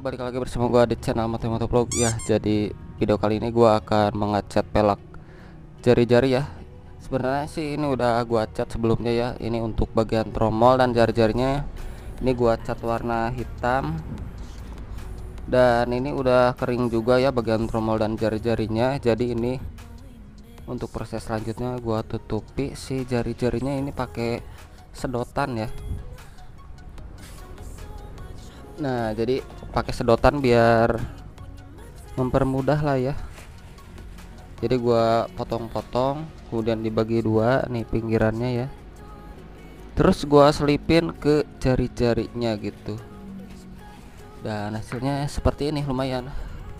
balik lagi bersama gua di channel Motovlog ya. Jadi video kali ini gua akan mengecat pelak jari-jari ya. Sebenarnya sih ini udah gua cat sebelumnya ya. Ini untuk bagian tromol dan jari-jarinya ini gua cat warna hitam. Dan ini udah kering juga ya bagian tromol dan jari-jarinya. Jadi ini untuk proses selanjutnya gua tutupi si jari-jarinya ini pakai sedotan ya. Nah, jadi pakai sedotan biar mempermudah lah ya. Jadi gua potong-potong, kemudian dibagi dua nih pinggirannya ya. Terus gua selipin ke jari-jarinya gitu. Dan hasilnya seperti ini, lumayan.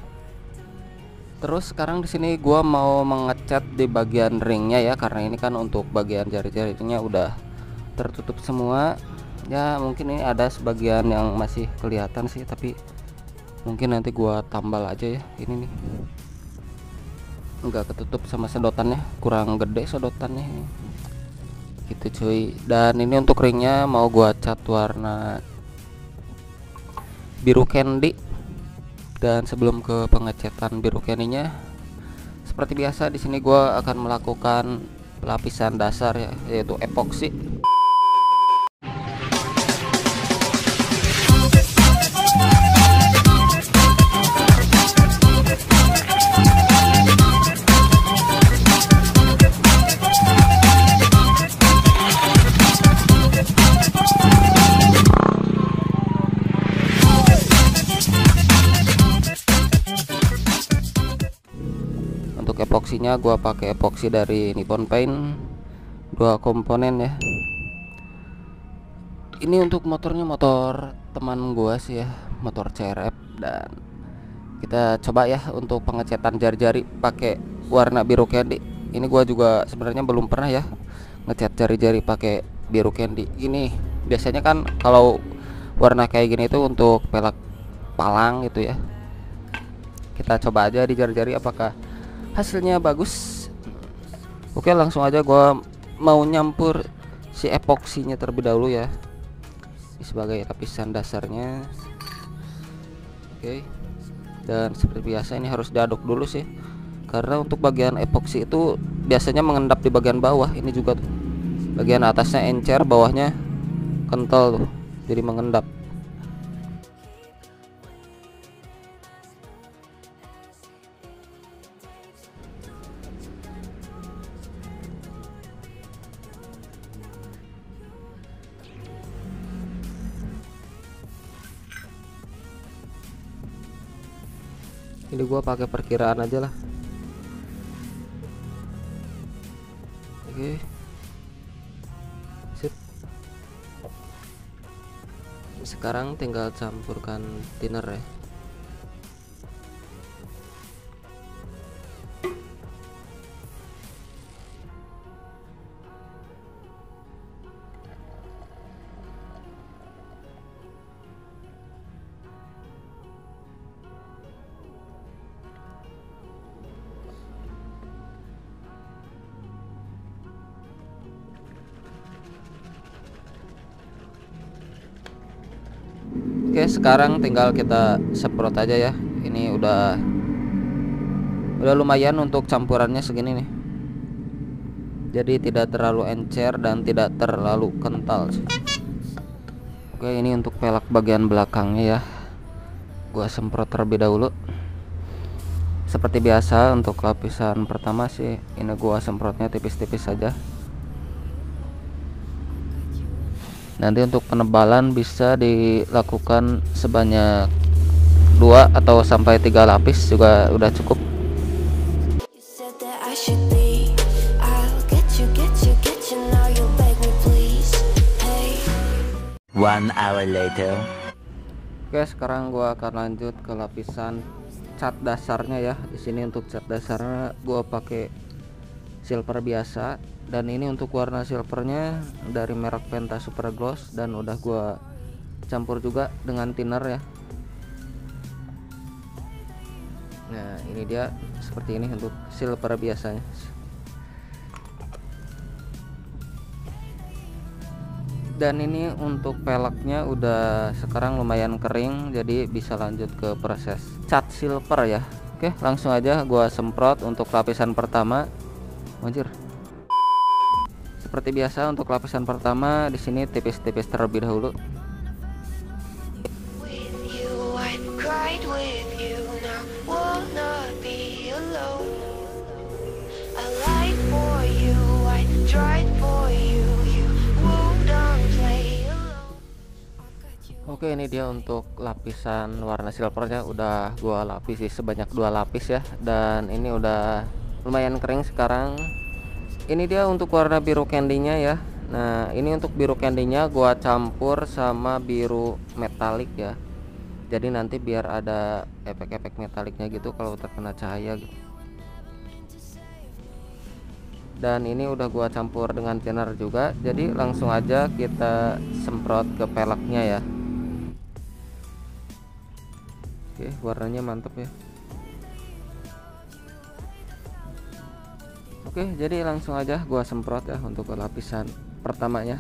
Terus sekarang di sini gua mau mengecat di bagian ringnya ya, karena ini kan untuk bagian jari-jarinya udah tertutup semua. Ya mungkin ini ada sebagian yang masih kelihatan sih, tapi mungkin nanti gua tambal aja ya. Ini nih enggak ketutup sama sedotannya, kurang gede sedotannya gitu cuy. Dan ini untuk ringnya mau gua cat warna biru candy. Dan sebelum ke pengecatan biru candy-nya, seperti biasa di sini gua akan melakukan lapisan dasar ya, yaitu epoksi. Untuk epoksinya gua pakai epoksi dari Nippon Paint 2 komponen ya. Ini untuk motornya motor teman gua sih ya, motor CRF. Dan kita coba ya untuk pengecatan jari-jari pakai warna biru candy. Ini gua juga sebenarnya belum pernah ya ngecat jari-jari pakai biru candy. Ini biasanya kan kalau warna kayak gini itu untuk pelak palang gitu ya. Kita coba aja di jari-jari apakah hasilnya bagus. Oke, langsung aja gua mau nyampur si epoksinya terlebih dahulu ya, sebagai lapisan dasarnya. Oke, dan seperti biasa ini harus diaduk dulu sih, karena untuk bagian epoksi itu biasanya mengendap di bagian bawah. Ini juga tuh bagian atasnya encer, bawahnya kental tuh, jadi mengendap. Ini gua pakai perkiraan aja lah. Oke, sip. Sekarang tinggal campurkan thinner ya. Oke, sekarang tinggal kita semprot aja ya. Ini udah lumayan untuk campurannya segini nih. Jadi tidak terlalu encer dan tidak terlalu kental sih. Oke, ini untuk pelak bagian belakangnya ya. Gua semprot terlebih dahulu. Seperti biasa untuk lapisan pertama sih, ini gua semprotnya tipis-tipis saja. Nanti untuk penebalan bisa dilakukan sebanyak 2 atau sampai 3 lapis juga udah cukup. One hour later. Oke, sekarang gua akan lanjut ke lapisan cat dasarnya ya. Di sini untuk cat dasarnya gua pakai silver biasa, dan ini untuk warna silvernya dari merek Penta Super Gloss, dan udah gua campur juga dengan thinner ya. Nah, ini dia seperti ini untuk silver biasanya. Dan ini untuk peleknya udah sekarang lumayan kering, jadi bisa lanjut ke proses cat silver ya. Oke, langsung aja gua semprot untuk lapisan pertama. Anjir. Seperti biasa untuk lapisan pertama di sini tipis-tipis terlebih dahulu. Oke, ini dia untuk lapisan warna silvernya udah gua lapisi sebanyak 2 lapis ya, dan ini udah lumayan kering sekarang. Ini dia untuk warna biru candy-nya ya. Nah, ini untuk biru candy-nya gua campur sama biru metalik ya. Jadi nanti biar ada efek-efek metaliknya gitu kalau terkena cahaya gitu. Dan ini udah gua campur dengan thinner juga. Jadi langsung aja kita semprot ke peleknya ya. Oke, warnanya mantep ya. Oke, jadi langsung aja gua semprot ya untuk lapisan pertamanya.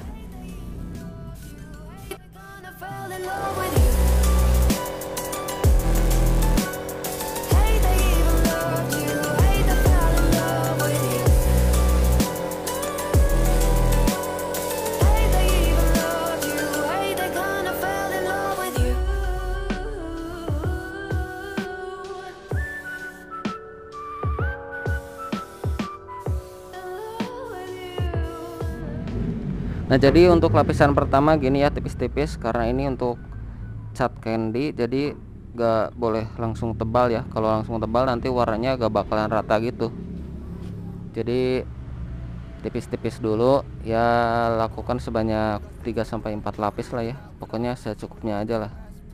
Nah, jadi untuk lapisan pertama gini ya, tipis-tipis karena ini untuk cat candy, jadi gak boleh langsung tebal ya. Kalau langsung tebal nanti warnanya gak bakalan rata gitu. Jadi tipis-tipis dulu ya, lakukan sebanyak 3-4 lapis lah ya. Pokoknya secukupnya aja lah.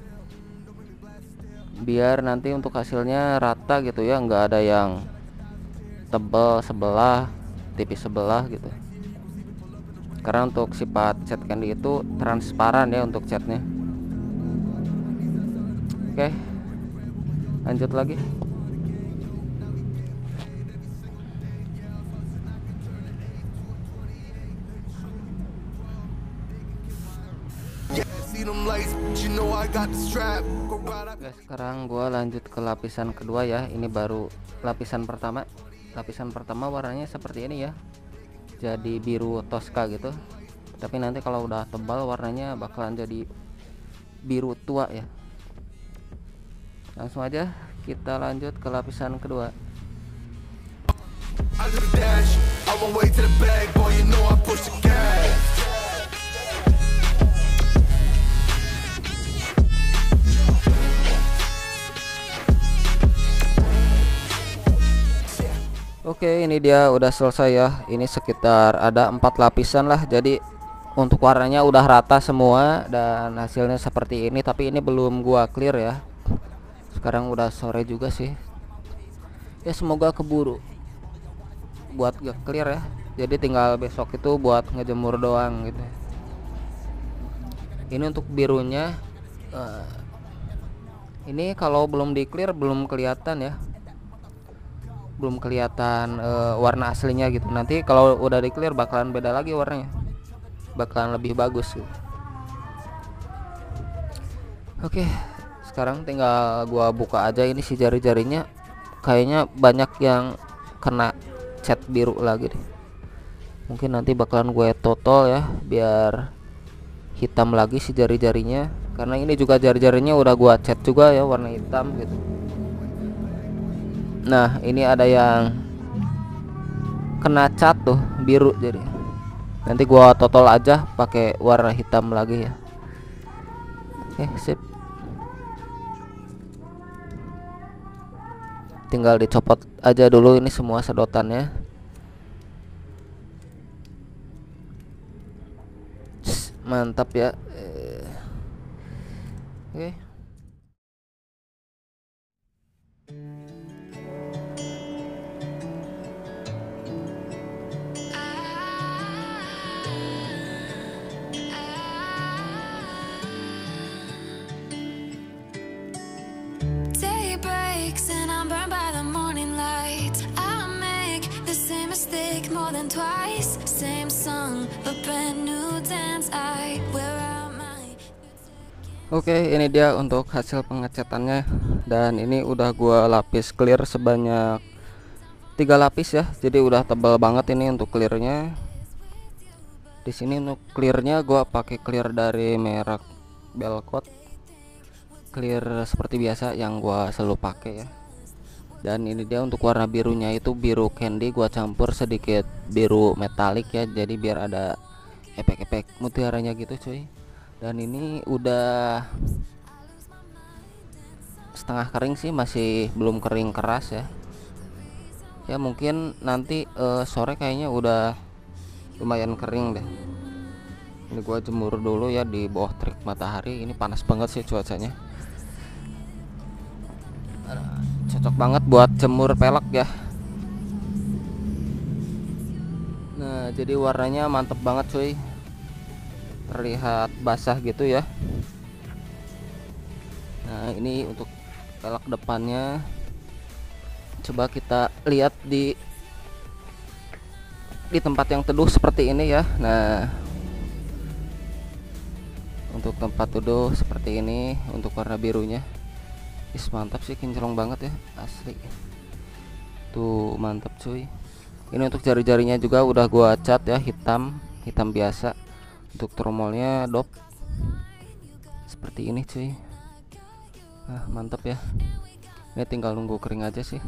Biar nanti untuk hasilnya rata gitu ya, nggak ada yang tebal sebelah, tipis sebelah gitu. Karena untuk sifat cat candy itu transparan ya untuk catnya. Oke, lanjut lagi. Oke, sekarang gua lanjut ke lapisan kedua ya. Ini baru lapisan pertama. Lapisan pertama warnanya seperti ini ya, jadi biru toska gitu. Tapi nanti kalau udah tebal warnanya bakalan jadi biru tua ya. Langsung aja kita lanjut ke lapisan kedua. Oke, ini dia udah selesai ya. Ini sekitar ada 4 lapisan lah. Jadi untuk warnanya udah rata semua dan hasilnya seperti ini. Tapi ini belum gua clear ya. Sekarang udah sore juga sih. Ya semoga keburu buat gak clear ya. Jadi tinggal besok itu buat ngejemur doang gitu. Ini untuk birunya. Ini kalau belum di clear belum kelihatan ya. Belum kelihatan warna aslinya gitu. Nanti kalau udah di clear bakalan beda lagi warnanya, bakalan lebih bagus gitu. Oke, sekarang tinggal gua buka aja ini si jari-jarinya. Kayaknya banyak yang kena cat biru lagi deh. Mungkin nanti bakalan gue totol ya biar hitam lagi si jari-jarinya. Karena ini juga jari-jarinya udah gua cat juga ya warna hitam gitu. Nah, ini ada yang kena cat tuh biru, jadi nanti gua totol aja pakai warna hitam lagi ya. Oke, sip. Tinggal dicopot aja dulu ini semua sedotannya. Mantap ya. Oke. More than twice, same song, but brand new dance. I Oke, ini dia untuk hasil pengecatannya, dan ini udah gua lapis clear sebanyak 3 lapis ya. Jadi udah tebal banget ini untuk clearnya. Di sini untuk clearnya gua pakai clear dari merek Belcoat, clear seperti biasa yang gua selalu pakai ya. Dan ini dia untuk warna birunya itu biru candy, gua campur sedikit biru metalik ya, jadi biar ada efek-efek mutiaranya gitu cuy. Dan ini udah setengah kering sih, masih belum kering keras ya. Ya mungkin nanti sore kayaknya udah lumayan kering deh. Ini gua jemur dulu ya di bawah terik matahari. Ini panas banget sih cuacanya. Cocok banget buat jemur pelek ya. Nah, jadi warnanya mantep banget cuy. Terlihat basah gitu ya. Nah, ini untuk pelek depannya. Coba kita lihat di tempat yang teduh seperti ini ya. Nah, untuk tempat teduh seperti ini untuk warna birunya, mantap sih, kinclong banget ya, asli tuh, mantap cuy. Ini untuk jari-jarinya juga udah gua cat ya, hitam biasa. Untuk tromolnya dop seperti ini cuy. Nah, mantap ya. Ini tinggal nunggu kering aja sih.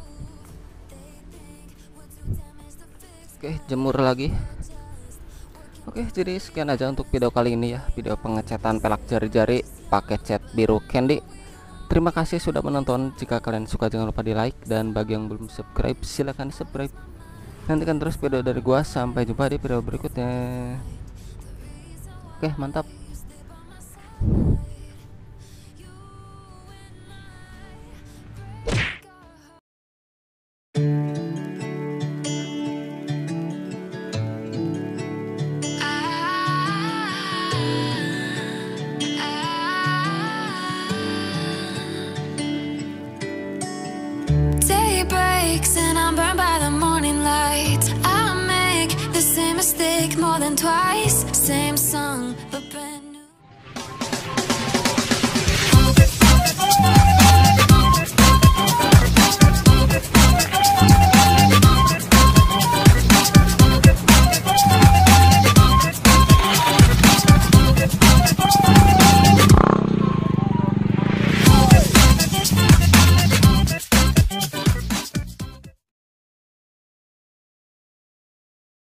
Oke, jemur lagi. Oke, jadi sekian aja untuk video kali ini ya, video pengecatan pelak jari-jari pakai cat biru candy. Terima kasih sudah menonton. Jika kalian suka jangan lupa di like, dan bagi yang belum subscribe silahkan subscribe. Nantikan terus video dari gua. Sampai jumpa di video berikutnya. Oke, mantap.